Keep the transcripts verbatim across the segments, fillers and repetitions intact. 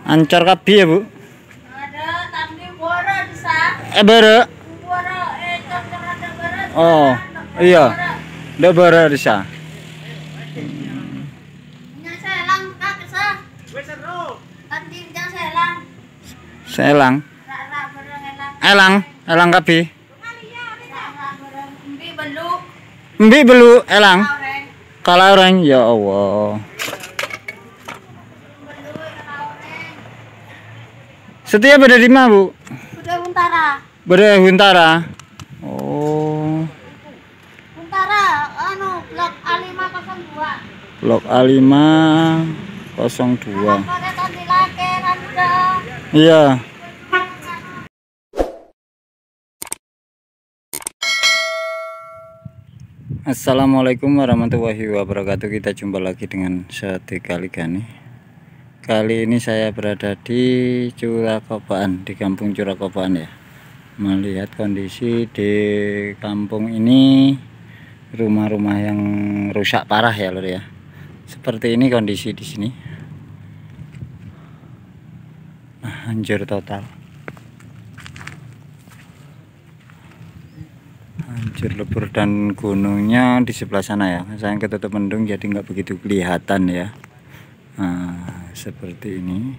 Ancor kabeh ya, Bu? Ada tapi boro bisa. Eh, boro. Boro eh cocok ada boro. Oh, iya. Ndak boro bisa. Nya selang tak kesah. Wis seru. Tadi nya selang. Selang. Rak rak boro elang. Elang, elang kabeh. Mbi belu. Mbi belu elang. Oreng. Kaloreng ya Allah. Belu oreng. Setia berada di mana, Bu? Udah Huntara. Berada Huntara. Oh. Huntara anu blok A lima nol dua. Blok A lima nol dua. Pakai tadi lake kan udah. Iya. Assalamualaikum warahmatullahi wabarakatuh. Kita jumpa lagi dengan Sate Kaligani. Kali ini saya berada di Curakobaan, di kampung Curakobaan ya. Melihat kondisi di kampung ini, rumah-rumah yang rusak parah ya, Lur ya. Seperti ini kondisi di sini. Nah, hancur total. Hancur lebur, dan gunungnya di sebelah sana ya. Saya ketutup mendung jadi nggak begitu kelihatan ya. Nah, seperti ini.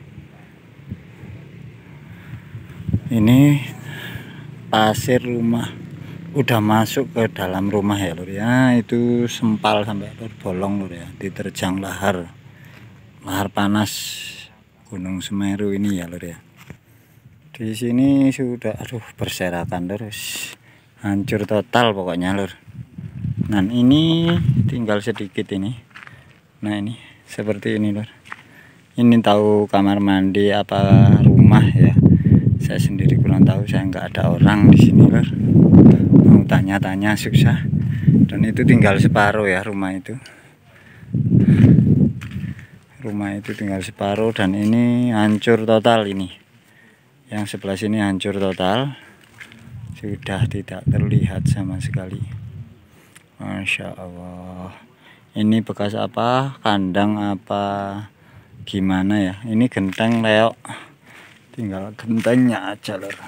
Ini pasir rumah udah masuk ke dalam rumah ya, Lur ya. Itu sempal sampai Lur bolong, Lur ya. Diterjang lahar lahar panas Gunung Semeru ini ya, Lur ya. Di sini sudah aduh berserakan terus. Hancur total pokoknya, Lur. Nah, ini tinggal sedikit ini. Nah, ini seperti ini, Lur. Ini tahu kamar mandi apa rumah ya. Saya sendiri kurang tahu, saya nggak ada orang di sini, Lur. Mau tanya-tanya susah. Dan itu tinggal separuh ya rumah itu. Rumah itu tinggal separuh, dan ini hancur total ini. Yang sebelah sini hancur total. Sudah tidak terlihat sama sekali. Masya Allah. Ini bekas apa? Kandang apa? Gimana ya? Ini genteng leok. Tinggal gentengnya aja, Lur.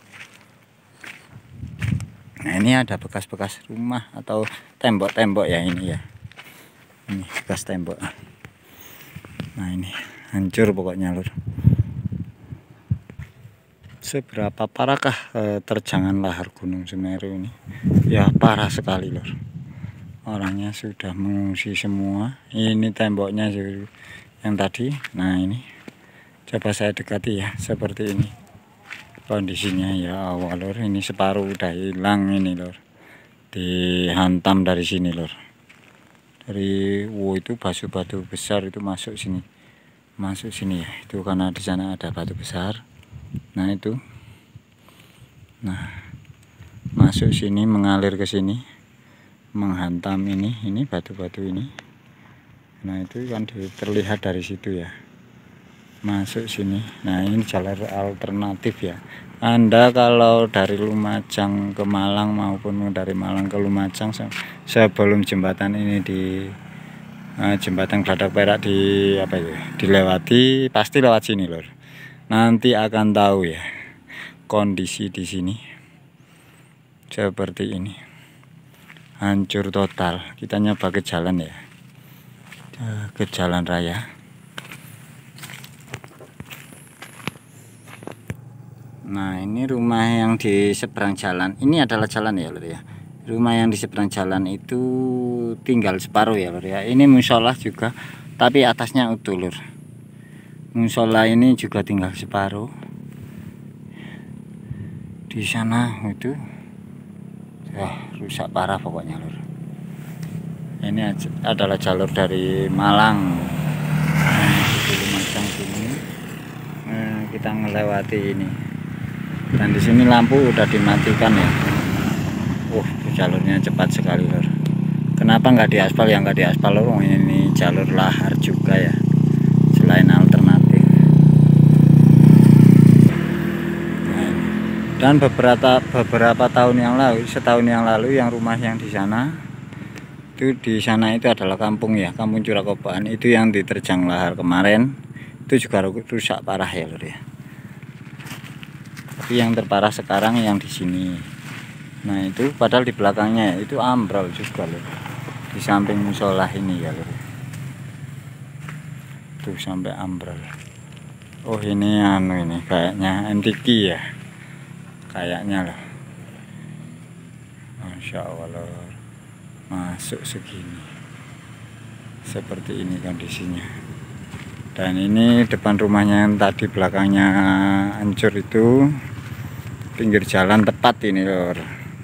Nah, ini ada bekas-bekas rumah atau tembok-tembok ya ini ya. Ini bekas tembok. Nah, ini hancur pokoknya, Lur. Seberapa parahkah eh, terjangan lahar Gunung Semeru ini? Ya parah sekali, Lur. Orangnya sudah mengungsi semua. Ini temboknya yang tadi. Nah, ini coba saya dekati ya, seperti ini kondisinya ya Allah, Lur. Ini separuh udah hilang ini, Lur. Dihantam dari sini, Lur. Dari wow, itu batu-batu besar itu masuk sini. Masuk sini ya. Itu karena di sana ada batu besar. Nah, itu. Nah, masuk sini, mengalir ke sini, menghantam ini, ini batu-batu ini. Nah, itu kan terlihat dari situ ya. Masuk sini. Nah, ini jalur alternatif ya. Anda kalau dari Lumajang ke Malang maupun dari Malang ke Lumajang sebelum jembatan ini di uh, jembatan Geladak Perak di apa itu dilewati, pasti lewat sini, Lur. Nanti akan tahu ya kondisi di sini seperti ini. Hancur total. Kita nyoba ke jalan ya, ke jalan raya. Nah, ini rumah yang di seberang jalan. Ini adalah jalan ya, Lur ya. Rumah yang di seberang jalan itu tinggal separuh ya, Lur ya. Ini musola juga, tapi atasnya utuh, Lur. Musola ini juga tinggal separuh. Di sana itu wah, rusak parah pokoknya, Lur. Ini adalah jalur dari Malang menuju Lumajang sini. Nah, kita melewati ini. Dan di sini lampu udah dimatikan ya. Wah, jalurnya cepat sekali, Lur. Kenapa nggak diaspal? Ya nggak diaspal, Lur. Ini jalur lahar juga ya. Selain alternatif. Dan beberapa beberapa tahun yang lalu, setahun yang lalu, yang rumah yang di sana itu di sana itu adalah kampung ya, kampung Curakobaan itu yang diterjang lahar kemarin. itu juga rusak parah ya lur ya. Tapi yang terparah sekarang yang di sini. Nah itu padahal di belakangnya itu ambrol juga lur, di samping musola ini ya lur. Tuh sampai ambrol. Oh ini anu ini kayaknya M T Q ya, kayaknya loh. Masya Allah lur, masuk segini seperti ini kondisinya. Dan ini depan rumahnya yang tadi belakangnya hancur itu, pinggir jalan tepat ini lor.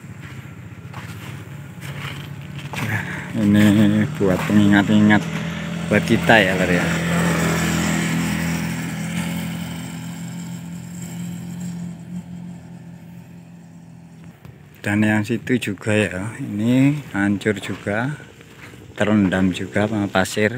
Ini buat pengingat-ingat buat kita ya lor ya. Dan yang situ juga ya, ini hancur juga, terendam juga sama pasir.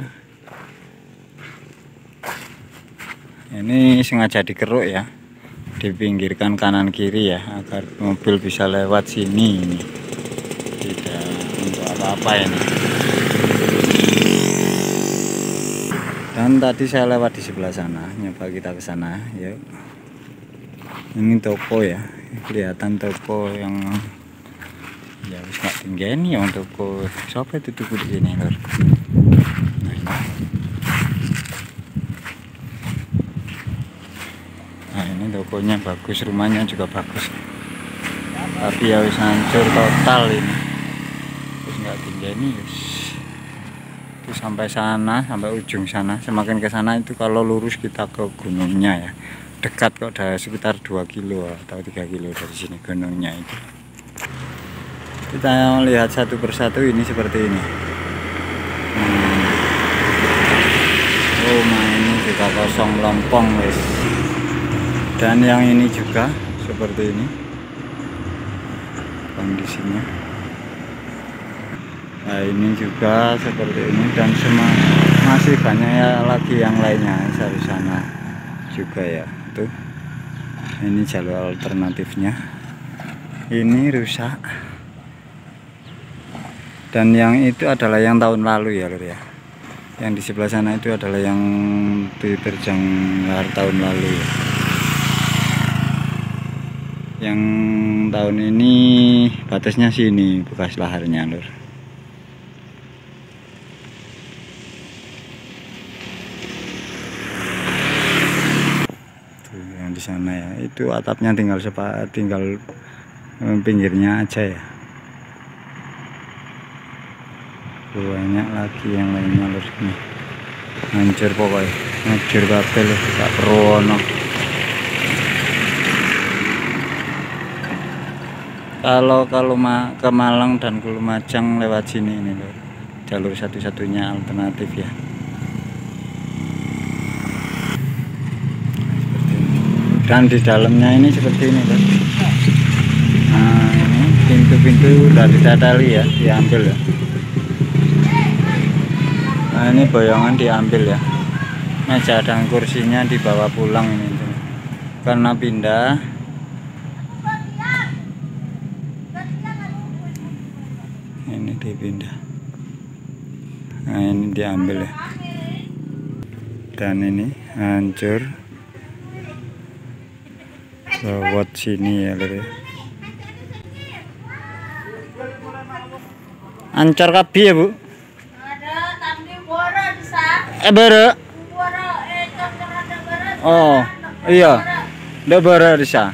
Ini sengaja dikeruk ya, dipinggirkan kanan kiri ya, agar mobil bisa lewat sini. Ini tidak untuk apa-apa ini. Dan tadi saya lewat di sebelah sana, nyoba kita ke sana ya. Ini toko ya, kelihatan toko yang ya wis gak tinggi yang toko. Siapa itu tuku di sini lor? Nah ini tokonya bagus, rumahnya juga bagus, tapi ya wis hancur total ini. Terus nggak tinggi ini itu sampai sana, sampai ujung sana. Semakin ke sana itu kalau lurus kita ke gunungnya ya, dekat kok, ada sekitar dua kilo atau tiga kilo dari sini gunungnya itu. Kita lihat satu persatu ini seperti ini. hmm. Rumah ini juga kosong melompong guys. Dan yang ini juga seperti ini kondisinya. Nah ini juga seperti ini, dan semua masih banyak ya lagi yang lainnya dari sana juga ya. Tuh ini jalur alternatifnya, ini rusak. Dan yang itu adalah yang tahun lalu ya lur ya. Yang di sebelah sana itu adalah yang diterjang lahar tahun lalu ya. Yang tahun ini batasnya sini bekas laharnya lur. Tuh yang di sana ya, itu atapnya tinggal sepa, tinggal pinggirnya aja ya. Banyak lagi yang lainnya lur, nih hancur pokoknya, hancur kabel tak perono. Kalau kalau ma ke Malang dan ke Lumajang lewat sini ini lur, jalur satu-satunya alternatif ya. Dan di dalamnya ini seperti ini lur. Nah ini pintu-pintu udah ditatali ya, diambil ya. Nah ini boyongan diambil ya, meja dan kursinya dibawa pulang ini tuh. Karena pindah. Ini dipindah. Nah ini diambil ya. Dan ini hancur lewat sini ya lur ya. Hancur kabeh ya bu. Eh bara. Oh iya, ndak bara bisa.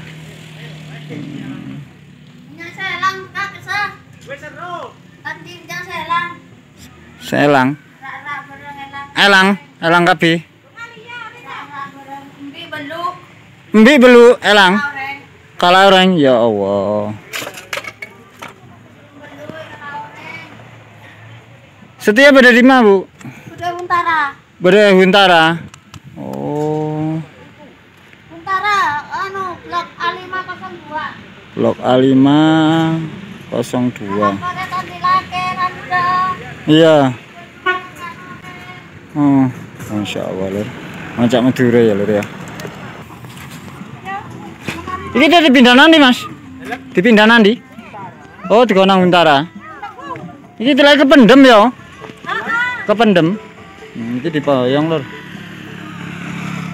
Selang. Elang, elang kabeh. Mbi belu elang. Kalareng ya Allah. Setia beda di mana bu? Beda Huntara. Beda Huntara. Oh. Huntara, anu blok A lima nol dua. Blok A lima nol dua. Iya. Oh, Masya Allah lur. Macam Madura ya lur ya. Ini udah dipindah nanti mas? Dipindah nanti? Oh di Gonang Huntara. Ini telah kependem ya? Kependem. Hmm, ini dipoyong lur.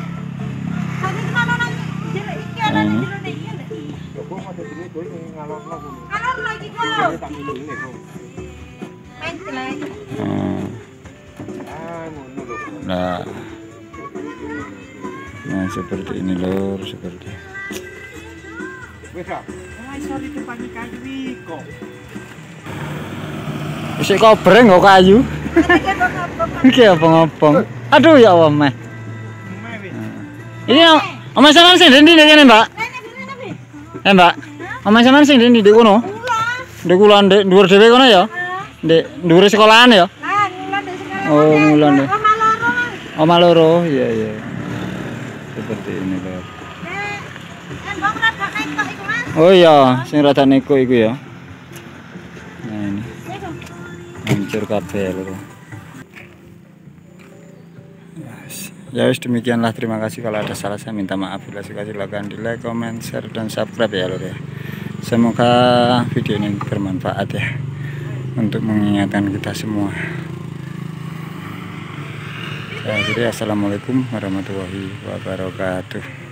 Kalor lagi kok. Main jelek. Oh. Nah, nah seperti ini lor, seperti. Isi kobreng kok kayu. Iki apa ngopong? Aduh ya Allah meh. Ini omah sampean sing ndi kene, Mbak? Eh, Mbak. Omah sampean sing ndi ndek kono? Ndek kula ndek dhuwur dhewe kono ya? Ndek dhuwur sekolahan ya? Oh, mulan deh. Omah loro, iya iya. Seperti ini lor. Oh iya, sing rada neko iku ya. Nah ini. Hancur kabeh lho. Yes. Ya wis demikianlah, terima kasih. Kalau ada salah saya minta maaf. Bila suka silakan di like, comment, share dan subscribe ya lho ya. Semoga video ini bermanfaat ya untuk mengingatkan kita semua. Ya, jadi assalamualaikum warahmatullahi wabarakatuh.